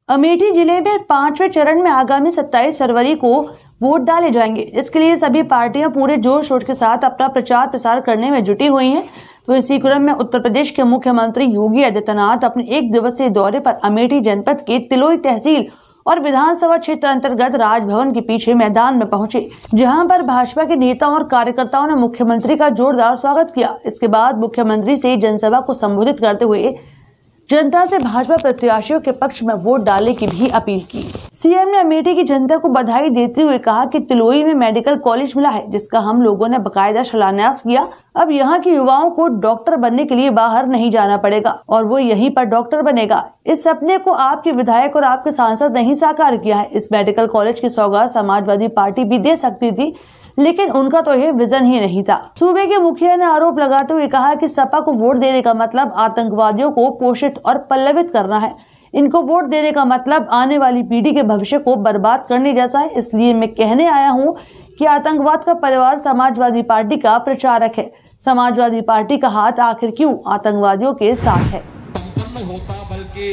अमेठी जिले में 5वें चरण में आगामी 27 फरवरी को वोट डाले जाएंगे। इसके लिए सभी पार्टियां पूरे जोर शोर के साथ अपना प्रचार प्रसार करने में जुटी हुई हैं। तो इसी क्रम में उत्तर प्रदेश के मुख्यमंत्री योगी आदित्यनाथ अपने 1 दिवसीय दौरे पर अमेठी जनपद के तिलोई तहसील और विधानसभा क्षेत्र अंतर्गत राजभवन के पीछे मैदान में पहुंचे, जहां पर भाजपा के नेताओं और कार्यकर्ताओं ने मुख्यमंत्री का जोरदार स्वागत किया। इसके बाद मुख्यमंत्री से जनसभा को संबोधित करते हुए जनता से भाजपा प्रत्याशियों के पक्ष में वोट डालने की भी अपील की। सीएम ने अमेठी की जनता को बधाई देते हुए कहा कि तिलोई में मेडिकल कॉलेज मिला है, जिसका हम लोगों ने बकायदा शिलान्यास किया। अब यहाँ के युवाओं को डॉक्टर बनने के लिए बाहर नहीं जाना पड़ेगा और वो यहीं पर डॉक्टर बनेगा। इस सपने को आपके विधायक और आपके सांसद ने ही साकार किया है। इस मेडिकल कॉलेज की सौगात समाजवादी पार्टी भी दे सकती थी, लेकिन उनका तो यह विजन ही नहीं था। सूबे के मुखिया ने आरोप लगाते हुए कहा कि सपा को वोट देने का मतलब आतंकवादियों को पोषित और पल्लवित करना है। इनको वोट देने का मतलब आने वाली पीढ़ी के भविष्य को बर्बाद करने जैसा है। इसलिए मैं कहने आया हूँ कि आतंकवाद का परिवार समाजवादी पार्टी का प्रचारक है। समाजवादी पार्टी का हाथ आखिर क्यों आतंकवादियों के साथ है। संपन्न होता बल्कि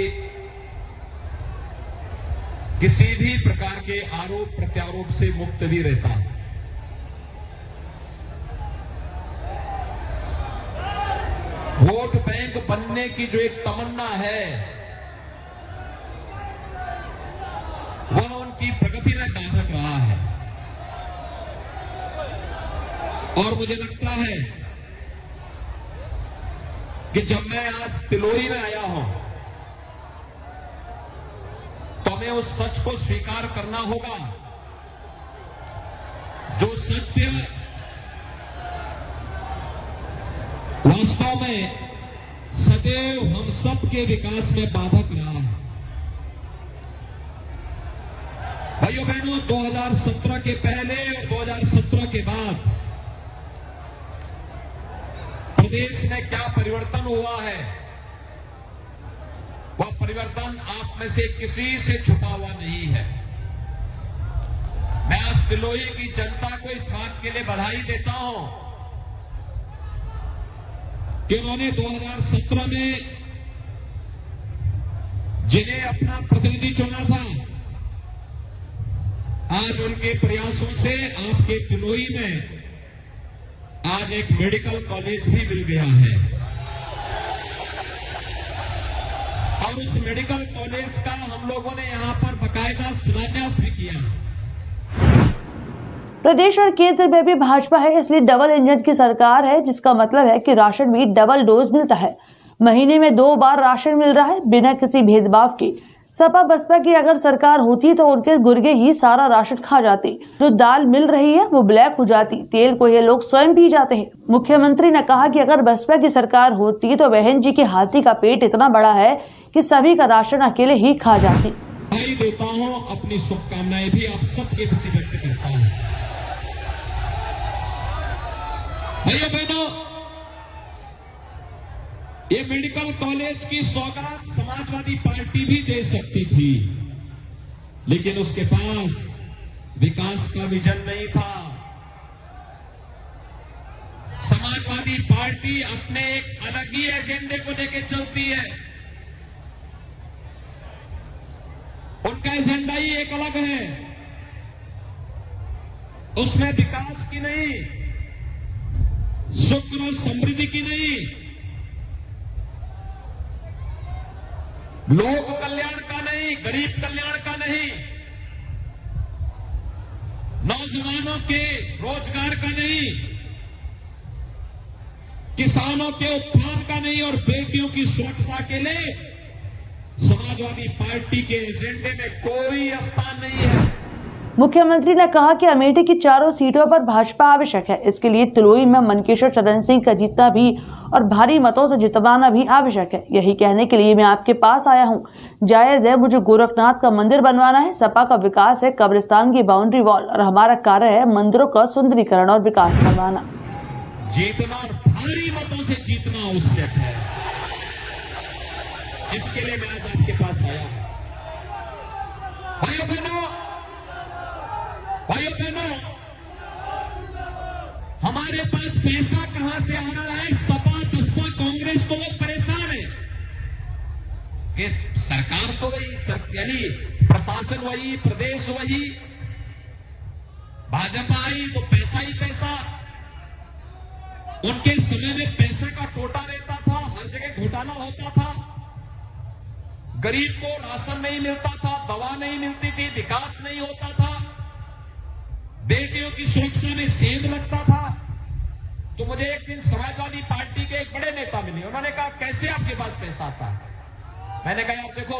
किसी भी प्रकार के आरोप प्रत्यारोप से मुक्त भी रहता है। वोट बैंक बनने की जो एक तमन्ना है, वह उनकी प्रगति में बाधक रहा है। और मुझे लगता है कि जब मैं आज तिलोई में आया हूं, तो हमें उस सच को स्वीकार करना होगा, जो सत्य वास्तव में सदैव हम सब के विकास में बाधक रहा है। भाइयों बहनों, 2017 के पहले और 2017 के बाद प्रदेश में क्या परिवर्तन हुआ है, वह परिवर्तन आप में से किसी से छुपा हुआ नहीं है। मैं आज तिलोई की जनता को इस बात के लिए बधाई देता हूं कि उन्होंने 2017 में जिन्हें अपना प्रतिनिधि चुना था, आज उनके प्रयासों से आपके तिलोई में आज एक मेडिकल कॉलेज भी मिल गया है। और उस मेडिकल कॉलेज का हम लोगों ने यहां पर बकायदा शिलान्यास भी किया। प्रदेश और केंद्र में भी भाजपा है, इसलिए डबल इंजन की सरकार है, जिसका मतलब है कि राशन भी डबल डोज मिलता है। महीने में 2 बार राशन मिल रहा है, बिना किसी भेदभाव के। सपा बसपा की अगर सरकार होती तो उनके गुर्गे ही सारा राशन खा जाती। जो दाल मिल रही है वो ब्लैक हो जाती, तेल को ये लोग स्वयं पी जाते हैं। मुख्यमंत्री ने कहा कि अगर बसपा की सरकार होती तो बहन जी के हाथी का पेट इतना बड़ा है कि सभी का राशन अकेले ही खा जाती। देता हूँ, अपनी शुभकामनाएं भी आप सबके प्रति व्यक्त करता हूँ। भाइयों बहनों, ये मेडिकल कॉलेज की सौगात समाजवादी पार्टी भी दे सकती थी, लेकिन उसके पास विकास का विजन नहीं था। समाजवादी पार्टी अपने एक अलग ही एजेंडे को लेकर चलती है। उनका एजेंडा ही एक अलग है, उसमें विकास की नहीं, सुख और समृद्धि की नहीं, लोक कल्याण का नहीं, गरीब कल्याण का नहीं, नौजवानों के रोजगार का नहीं, किसानों के उत्थान का नहीं और बेटियों की सुरक्षा के लिए समाजवादी पार्टी के एजेंडे में कोई स्थान नहीं है। मुख्यमंत्री ने कहा कि अमेठी की 4 सीटों पर भाजपा आवश्यक है। इसके लिए तिलोई में मनकेश्वर चरण सिंह का जीतना भी और भारी मतों से जितवाना भी आवश्यक है। यही कहने के लिए मैं आपके पास आया हूँ। जायज है, मुझे गोरखनाथ का मंदिर बनवाना है, सपा का विकास है कब्रिस्तान की बाउंड्री वॉल, और हमारा कार्य है मंदिरों का सुंदरीकरण और विकास करवाना। जीतना और भारी मतों से जीतना आवश्यक है, इसके लिए मैं आज आपके पास आया हूँ। भाइयों बहनों, हमारे पास पैसा कहां से आ रहा है? सपा बसपा कांग्रेस को लोग परेशान है कि सरकार तो वही, यानी प्रशासन वही, प्रदेश वही, भाजपा आई तो पैसा ही पैसा। उनके समय में पैसे का टोटा रहता था, हर जगह घोटाला होता था, गरीब को राशन नहीं मिलता था, दवा नहीं मिलती थी, विकास नहीं होता था, बेटियों की सुरक्षा में सेंध लगता था। तो मुझे एक दिन समाजवादी पार्टी के एक बड़े नेता मिले, उन्होंने कहा कैसे आपके पास पैसा आता है? मैंने कहा आप देखो,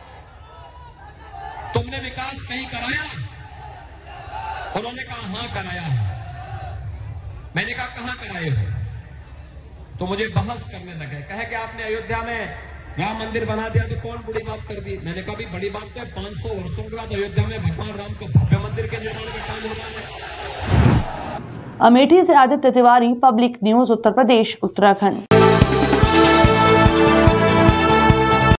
तुमने विकास कहीं कराया? उन्होंने कहा हाँ कराया है। मैंने कहा कहां कराए हो? तो मुझे बहस करने लगे, कहे कि आपने अयोध्या में राम मंदिर बना दिया तो कौन बड़ी बात कर दी? मैंने कहा भी बड़ी बात तो 500 वर्षों के बाद अयोध्या में भगवान राम को भव्य मंदिर के निर्माण का काम हो रहा है। अमेठी से आदित्य तिवारी, पब्लिक न्यूज, उत्तर प्रदेश, उत्तराखंड।